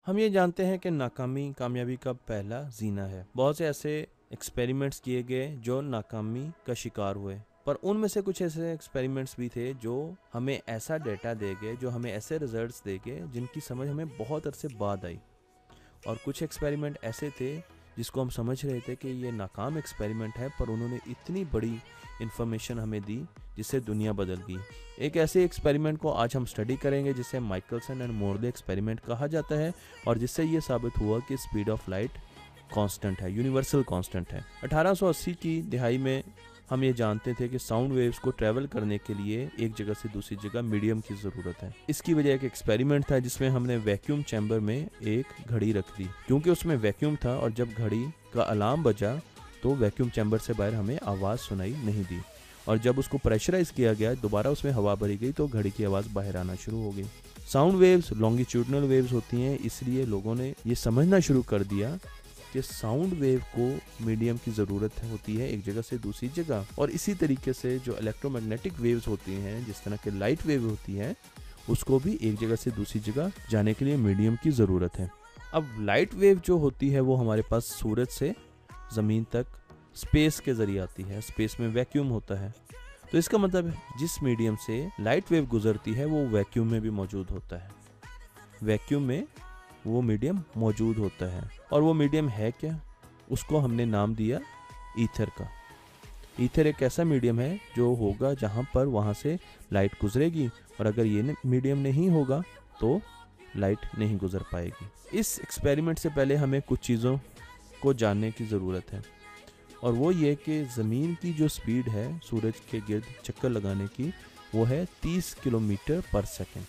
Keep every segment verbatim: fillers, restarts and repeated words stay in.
हम ये जानते हैं कि नाकामी कामयाबी का पहला जीना है। बहुत से ऐसे एक्सपेरिमेंट्स किए गए जो नाकामी का शिकार हुए, पर उनमें से कुछ ऐसे एक्सपेरिमेंट्स भी थे जो हमें ऐसा डेटा दे गए, जो हमें ऐसे रिजल्ट्स दे गए जिनकी समझ हमें बहुत अरसे बाद आई। और कुछ एक्सपेरिमेंट ऐसे थे जिसको हम समझ रहे थे कि ये नाकाम एक्सपेरिमेंट है, पर उन्होंने इतनी बड़ी इन्फॉर्मेशन हमें दी जिससे दुनिया बदल गई। एक ऐसे एक्सपेरिमेंट को आज हम स्टडी करेंगे जिसे माइकलसन एंड मोरले एक्सपेरिमेंट कहा जाता है, और जिससे ये साबित हुआ कि स्पीड ऑफ लाइट कांस्टेंट है, यूनिवर्सल कांस्टेंट है। अठारह सौ अस्सी की दिहाई में हम ये जानते थे कि साउंड वेव्स को ट्रैवल करने के लिए एक जगह से दूसरी जगह मीडियम की ज़रूरत है। इसकी वजह एक एक्सपेरिमेंट था जिसमें हमने वैक्यूम चैम्बर में एक घड़ी रख दी, क्योंकि उसमें वैक्यूम था और जब घड़ी का अलार्म बजा तो वैक्यूम चैम्बर से बाहर हमें आवाज़ सुनाई नहीं दी, और जब उसको प्रेशराइज किया गया, दोबारा उसमें हवा भरी गई तो घड़ी की आवाज़ बाहर आना शुरू हो गई। साउंड वेव्स लॉन्गिट्यूडनल वेव्स होती हैं, इसलिए लोगों ने ये समझना शुरू कर दिया कि साउंड वेव को मीडियम की ज़रूरत होती है एक जगह से दूसरी जगह। और इसी तरीके से जो इलेक्ट्रोमैग्नेटिक वेव्स होती हैं, जिस तरह के लाइट वेव होती है, उसको भी एक जगह से दूसरी जगह जाने के लिए मीडियम की ज़रूरत है। अब लाइट वेव जो होती है वो हमारे पास सूरज से ज़मीन तक स्पेस के ज़रिए आती है। स्पेस में वैक्यूम होता है, तो इसका मतलब जिस मीडियम से लाइट वेव गुजरती है वो वैक्यूम में भी मौजूद होता है। वैक्यूम में वो मीडियम मौजूद होता है, और वो मीडियम है क्या? उसको हमने नाम दिया ईथर का। ईथर एक ऐसा मीडियम है जो होगा जहाँ पर वहाँ से लाइट गुजरेगी, और अगर ये मीडियम नहीं होगा तो लाइट नहीं गुजर पाएगी। इस एक्सपेरिमेंट से पहले हमें कुछ चीज़ों को जानने की ज़रूरत है, और वो ये कि ज़मीन की जो स्पीड है सूरज के गिर्द चक्कर लगाने की, वो है तीस किलोमीटर पर सेकंड।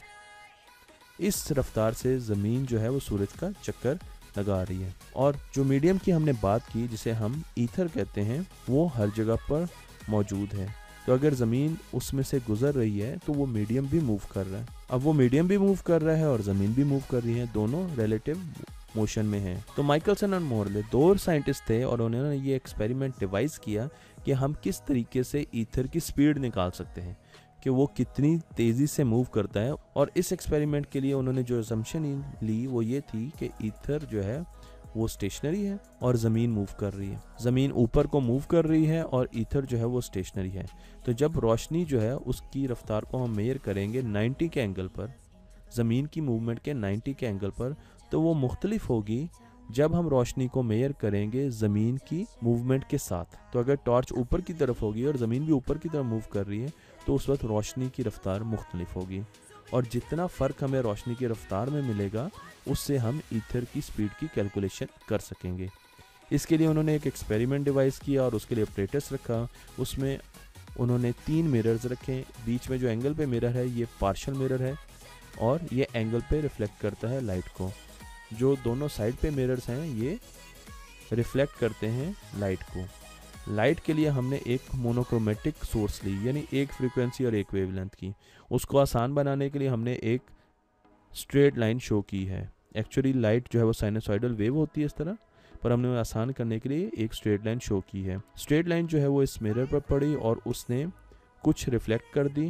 इस रफ्तार से ज़मीन जो है वो सूरज का चक्कर लगा रही है। और जो मीडियम की हमने बात की, जिसे हम ईथर कहते हैं, वो हर जगह पर मौजूद है। तो अगर ज़मीन उसमें से गुजर रही है तो वो मीडियम भी मूव कर रहा है। अब वो मीडियम भी मूव कर रहा है और ज़मीन भी मूव कर रही है, दोनों रिलेटिव मोशन में है। तो माइकलसन और मोरले दो साइंटिस्ट थे, और उन्होंने ये एक्सपेरिमेंट डिवाइस किया कि हम किस तरीके से ईथर की स्पीड निकाल सकते हैं, कि वो कितनी तेज़ी से मूव करता है। और इस एक्सपेरिमेंट के लिए उन्होंने जो असम्पशन ली वो ये थी कि ईथर जो है वो स्टेशनरी है और ज़मीन मूव कर रही है। ज़मीन ऊपर को मूव कर रही है और ईथर जो है वो स्टेशनरी है। तो जब रोशनी जो है उसकी रफ्तार को हम मेजर करेंगे नब्बे के एंगल पर, ज़मीन की मूवमेंट के नब्बे के एंगल पर, तो वो मुख्तलिफ होगी जब हम रोशनी को मेजर करेंगे ज़मीन की मूवमेंट के साथ। तो अगर टॉर्च ऊपर की तरफ होगी और ज़मीन भी ऊपर की तरफ मूव कर रही है तो उस वक्त रोशनी की रफ्तार मुख्तलिफ होगी, और जितना फ़र्क हमें रोशनी की रफ्तार में मिलेगा उससे हम ईथर की स्पीड की कैलकुलेशन कर सकेंगे। इसके लिए उन्होंने एक एक्सपेरिमेंट डिवाइस किया और उसके लिए ऑपरेटर्स रखा। उसमें उन्होंने तीन मिरर्स रखे। बीच में जो एंगल पे मिरर है ये पार्शियल मिरर है, और ये एंगल पे रिफ्लेक्ट करता है लाइट को। जो दोनों साइड पे मिरर्स हैं ये रिफ्लेक्ट करते हैं लाइट को। लाइट के लिए हमने एक मोनोक्रोमेटिक सोर्स ली, यानी एक फ्रीक्वेंसी और एक वेवलेंथ की। उसको आसान बनाने के लिए हमने एक स्ट्रेट लाइन शो की है। एक्चुअली लाइट जो है वो साइनसॉइडल वेव होती है इस तरह, पर हमने आसान करने के लिए एक स्ट्रेट लाइन शो की है। स्ट्रेट लाइन जो है वो इस मिरर पर पड़ी और उसने कुछ रिफ्लेक्ट कर दी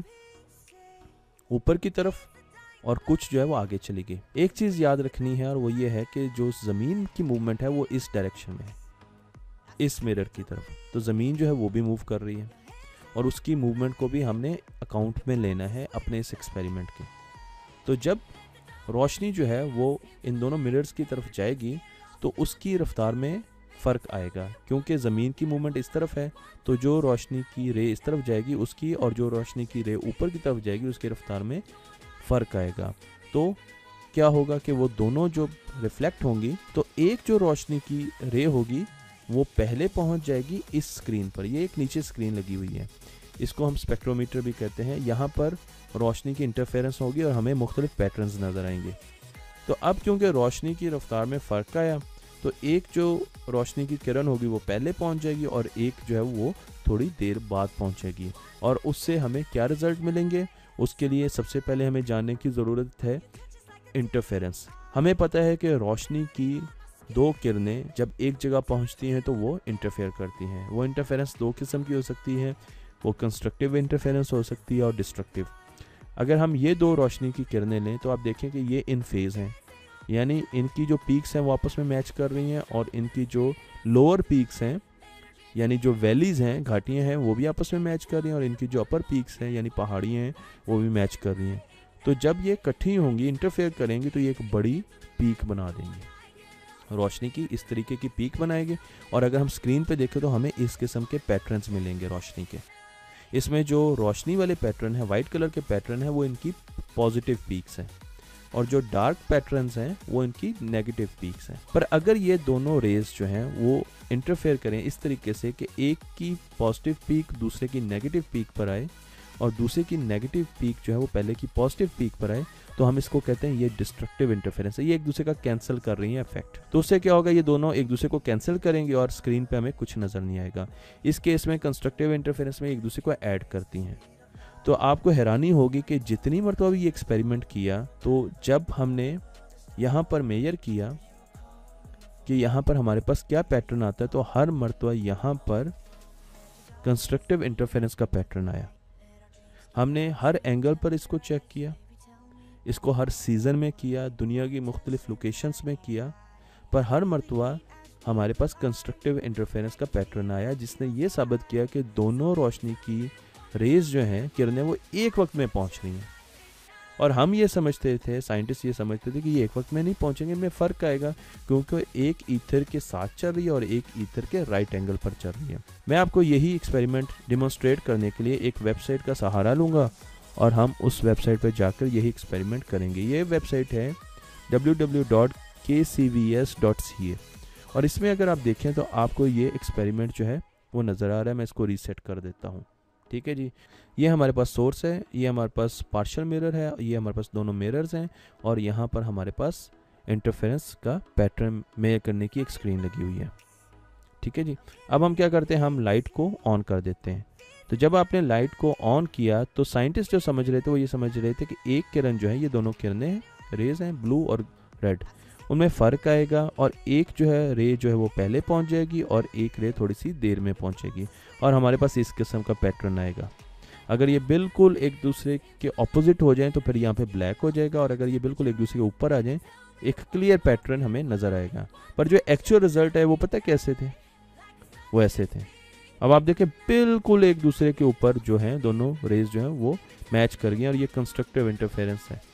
ऊपर की तरफ, और कुछ जो है वो आगे चली गई। एक चीज़ याद रखनी है, और वो ये है कि जो ज़मीन की मूवमेंट है वो इस डायरेक्शन में है, इस मिरर की तरफ। तो ज़मीन जो है वो भी मूव कर रही है, और उसकी मूवमेंट को भी हमने अकाउंट में लेना है अपने इस एक्सपेरिमेंट के। तो जब रोशनी जो है वो इन दोनों मिरर्स की तरफ जाएगी तो उसकी रफ्तार में फ़र्क आएगा, क्योंकि ज़मीन की मूवमेंट इस तरफ है, तो जो रोशनी की रे इस तरफ जाएगी उसकी, और जो रोशनी की रे ऊपर की तरफ जाएगी उसकी रफ्तार में फ़र्क आएगा। तो क्या होगा कि वो दोनों जो रिफ्लेक्ट होंगी, तो एक जो रोशनी की रे होगी वो पहले पहुंच जाएगी इस स्क्रीन पर। ये एक नीचे स्क्रीन लगी हुई है, इसको हम स्पेक्ट्रोमीटर भी कहते हैं। यहाँ पर रोशनी की इंटरफेरेंस होगी और हमें मुख्तलिफ पैटर्न्स नज़र आएंगे। तो अब क्योंकि रोशनी की रफ्तार में फ़र्क आया, तो एक जो रोशनी की किरण होगी वो पहले पहुँच जाएगी और एक जो है वो थोड़ी देर बाद पहुँचेगी। और उससे हमें क्या रिज़ल्ट मिलेंगे, उसके लिए सबसे पहले हमें जानने की ज़रूरत है इंटरफेरेंस। हमें पता है कि रोशनी की दो किरणें जब एक जगह पहुंचती हैं तो वो इंटरफेयर करती हैं। वो इंटरफेरेंस दो किस्म की हो सकती है, वो कंस्ट्रक्टिव इंटरफेरेंस हो सकती है और डिस्ट्रक्टिव। अगर हम ये दो रोशनी की किरणें लें तो आप देखें कि ये इन फेज़ हैं, यानी इनकी जो पीक्स हैं वो आपस में मैच कर रही हैं, और इनकी जो लोअर पीक्स हैं यानी जो वैलीज़ हैं, घाटियाँ हैं, वो भी आपस में मैच कर रही हैं, और इनकी जो अपर पीक्स हैं यानी पहाड़ियाँ हैं वो भी मैच कर रही हैं। तो जब ये इकट्ठी होंगी, इंटरफेयर करेंगी, तो ये एक बड़ी पीक बना देंगी, रोशनी की इस तरीके की पीक बनाएंगे। और अगर हम स्क्रीन पे देखें तो हमें इस किस्म के पैटर्न्स मिलेंगे रोशनी के। इसमें जो रोशनी वाले पैटर्न है, वाइट कलर के पैटर्न है, वो इनकी पॉजिटिव पीक्स हैं, और जो डार्क पैटर्न्स हैं वो इनकी नेगेटिव पीक्स हैं। पर अगर ये दोनों रेज जो हैं वो इंटरफेयर करें इस तरीके से कि एक की पॉजिटिव पीक दूसरे की नेगेटिव पीक पर आए, और दूसरे की नेगेटिव पीक जो है वो पहले की पॉजिटिव पीक पर आए, तो हम इसको कहते हैं ये डिस्ट्रक्टिव इंटरफेरेंस है। ये एक दूसरे का कैंसिल कर रही है इफेक्ट। तो उससे क्या होगा, ये दोनों एक दूसरे को कैंसिल करेंगे और स्क्रीन पे हमें कुछ नज़र नहीं आएगा। इस केस में कंस्ट्रक्टिव इंटरफेरेंस में एक दूसरे को ऐड करती हैं। तो आपको हैरानी होगी कि जितनी मरतबा भी ये एक्सपेरिमेंट किया, तो जब हमने यहाँ पर मेजर किया कि यहाँ पर हमारे पास क्या पैटर्न आता है, तो हर मरतबा यहाँ पर कंस्ट्रक्टिव इंटरफेरेंस का पैटर्न आया। हमने हर एंगल पर इसको चेक किया, इसको हर सीज़न में किया, दुनिया की मुख्तलिफ लोकेशंस में किया, पर हर मरतबा हमारे पास कंस्ट्रक्टिव इंटरफेरेंस का पैटर्न आया, जिसने ये साबित किया कि दोनों रोशनी की रेज जो हैं, किरणें, वो एक वक्त में पहुंच रही हैं। और हम ये समझते थे, साइंटिस्ट ये समझते थे कि ये एक वक्त में नहीं पहुंचेंगे, इनमें फ़र्क आएगा, क्योंकि एक ईथर के साथ चल रही है और एक ईथर के राइट एंगल पर चल रही है। मैं आपको यही एक्सपेरिमेंट डिमॉन्स्ट्रेट करने के लिए एक वेबसाइट का सहारा लूँगा, और हम उस वेबसाइट पर जाकर यही एक्सपेरिमेंट करेंगे। ये वेबसाइट है W W W dot K C V S dot C A, और इसमें अगर आप देखें तो आपको ये एक्सपेरिमेंट जो है वो नज़र आ रहा है। मैं इसको रीसेट कर देता हूँ। ठीक है जी, ये हमारे पास सोर्स है, ये हमारे पास पार्शियल मिरर है, ये हमारे पास दोनों मिरर्स हैं, और यहाँ पर हमारे पास इंटरफेरेंस का पैटर्न मेजर करने की एक स्क्रीन लगी हुई है। ठीक है जी, अब हम क्या करते हैं, हम लाइट को ऑन कर देते हैं। तो जब आपने लाइट को ऑन किया तो साइंटिस्ट जो समझ रहे थे वो ये समझ रहे थे कि एक किरण जो है, ये दोनों किरणें हैं, रेज हैं, ब्लू और रेड, उनमें फ़र्क आएगा, और एक जो है रे जो है वो पहले पहुंच जाएगी और एक रे थोड़ी सी देर में पहुंचेगी, और हमारे पास इस किस्म का पैटर्न आएगा। अगर ये बिल्कुल एक दूसरे के ऑपोजिट हो जाएं तो फिर यहाँ पे ब्लैक हो जाएगा, और अगर ये बिल्कुल एक दूसरे के ऊपर आ जाएं, एक क्लियर पैटर्न हमें नज़र आएगा। पर जो एक्चुअल रिजल्ट है वो पता कैसे थे, वो ऐसे थे। अब आप देखें बिल्कुल एक दूसरे के ऊपर जो है दोनों रेज जो है वो मैच कर गए, और ये कंस्ट्रक्टिव इंटरफेरेंस है।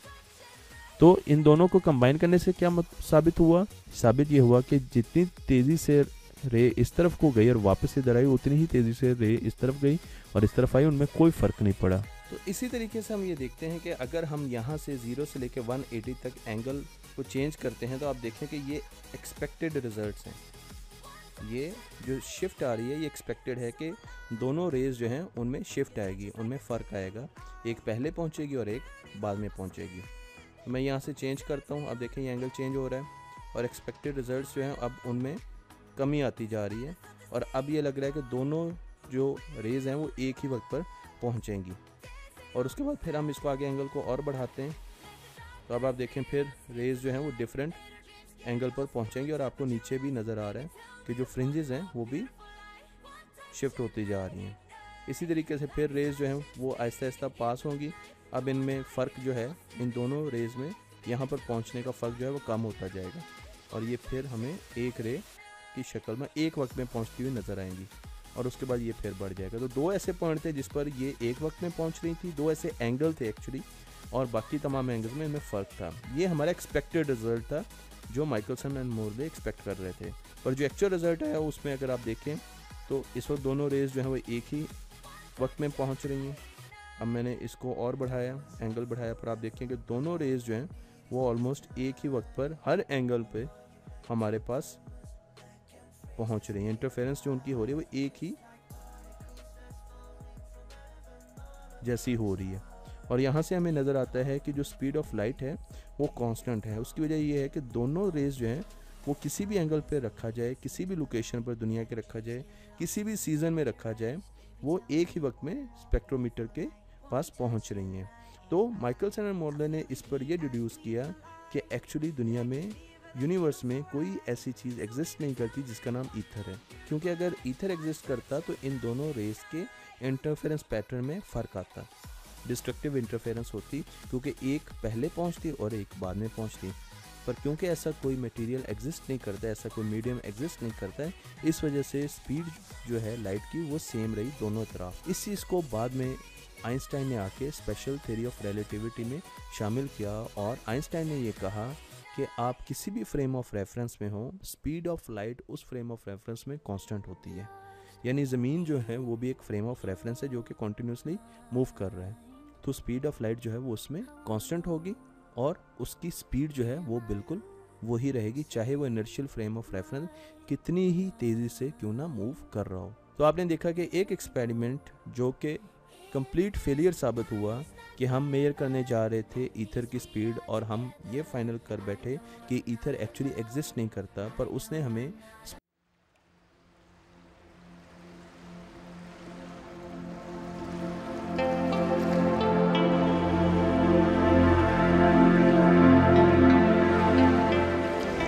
तो इन दोनों को कंबाइन करने से क्या साबित हुआ, साबित ये हुआ कि जितनी तेज़ी से रे इस तरफ को गई और वापस इधर आई, उतनी ही तेज़ी से रे इस तरफ गई और इस तरफ आई, उनमें कोई फ़र्क नहीं पड़ा। तो इसी तरीके से हम ये देखते हैं कि अगर हम यहाँ से ज़ीरो से लेकर एक सौ अस्सी तक एंगल को चेंज करते हैं, तो आप देखें कि ये एक्सपेक्टेड रिजल्ट्स हैं। ये जो शिफ्ट आ रही है ये एक्सपेक्टेड है कि दोनों रेज जो हैं उनमें शिफ्ट आएगी, उनमें फ़र्क आएगा, एक पहले पहुँचेगी और एक बाद में पहुँचेगी। मैं यहाँ से चेंज करता हूँ, अब देखें ये एंगल चेंज हो रहा है, और एक्सपेक्टेड रिजल्ट्स जो हैं अब उनमें कमी आती जा रही है, और अब ये लग रहा है कि दोनों जो रेज हैं वो एक ही वक्त पर पहुँचेंगी। और उसके बाद फिर हम इसको आगे एंगल को और बढ़ाते हैं, तो अब आप देखें फिर रेज जो हैं वो डिफरेंट एंगल पर पहुँचेंगी, और आपको नीचे भी नज़र आ रहा है कि जो फ्रिंजेस हैं वो भी शिफ्ट होती जा रही हैं। इसी तरीके से फिर रेज जो हैं वो आहिस्ता आहिस्ता पास होंगी। अब इनमें फ़र्क जो है इन दोनों रेज में यहाँ पर पहुँचने का फ़र्क जो है वो कम होता जाएगा, और ये फिर हमें एक रे की शक्ल में एक वक्त में पहुँचती हुई नज़र आएंगी, और उसके बाद ये फिर बढ़ जाएगा। तो दो ऐसे पॉइंट थे जिस पर ये एक वक्त में पहुँच रही थी, दो ऐसे एंगल थे एक्चुअली, और बाकी तमाम एंगल्स में इनमें फ़र्क था। ये हमारा एक्सपेक्टेड रिजल्ट था जो माइकलसन एंड मोरले एक्सपेक्ट कर रहे थे। पर जो एक्चुअल रिजल्ट आया उसमें अगर आप देखें तो इस वक्त दोनों रेज जो हैं वो एक ही वक्त में पहुंच रही हैं। अब मैंने इसको और बढ़ाया, एंगल बढ़ाया, पर आप देखें कि दोनों रेज जो हैं वो ऑलमोस्ट एक ही वक्त पर हर एंगल पे हमारे पास पहुंच रही हैं। इंटरफेरेंस जो उनकी हो रही है वो एक ही जैसी हो रही है, और यहाँ से हमें नज़र आता है कि जो स्पीड ऑफ लाइट है वो कांस्टेंट है। उसकी वजह ये है कि दोनों रेज जो हैं वो किसी भी एंगल पे रखा जाए, किसी भी लोकेशन पर दुनिया के रखा जाए, किसी भी सीज़न में रखा जाए, वो एक ही वक्त में स्पेक्ट्रोमीटर के पास पहुंच रही हैं। तो माइकलसन एंड मोरले ने इस पर यह डिड्यूस किया कि एक्चुअली दुनिया में, यूनिवर्स में कोई ऐसी चीज़ एग्जिस्ट नहीं करती जिसका नाम ईथर है, क्योंकि अगर ईथर एग्जिस्ट करता तो इन दोनों रेस के इंटरफेरेंस पैटर्न में फ़र्क आता, डिस्ट्रक्टिव इंटरफेरेंस होती, क्योंकि एक पहले पहुंचती और एक बाद में पहुंचती। पर क्योंकि ऐसा कोई मटेरियल एग्जिस्ट नहीं करता, ऐसा कोई मीडियम एग्जिस्ट नहीं करता है, इस वजह से स्पीड जो है लाइट की वो सेम रही दोनों तरफ। इस चीज़ को बाद में आइंस्टाइन ने आके स्पेशल थ्योरी ऑफ रिलेटिविटी में शामिल किया और आइंस्टाइन ने ये कहा कि आप किसी भी फ्रेम ऑफ रेफरेंस में हो, स्पीड ऑफ लाइट उस फ्रेम ऑफ रेफरेंस में कांस्टेंट होती है। यानी ज़मीन जो है वो भी एक फ्रेम ऑफ रेफरेंस है जो कि कॉन्टिन्यूसली मूव कर रहा है, तो स्पीड ऑफ लाइट जो है वो उसमें कांस्टेंट होगी और उसकी स्पीड जो है वो बिल्कुल वही रहेगी, चाहे वो इनर्शियल फ्रेम ऑफ रेफरेंस कितनी ही तेज़ी से क्यों ना मूव कर रहा हो। तो आपने देखा कि एक एक्सपेरिमेंट जो कि कंप्लीट फेलियर साबित हुआ कि हम मेजर करने जा रहे थे ईथर की स्पीड और हम ये फाइनल कर बैठे कि ईथर एक्चुअली एग्जिस्ट नहीं करता, पर उसने हमें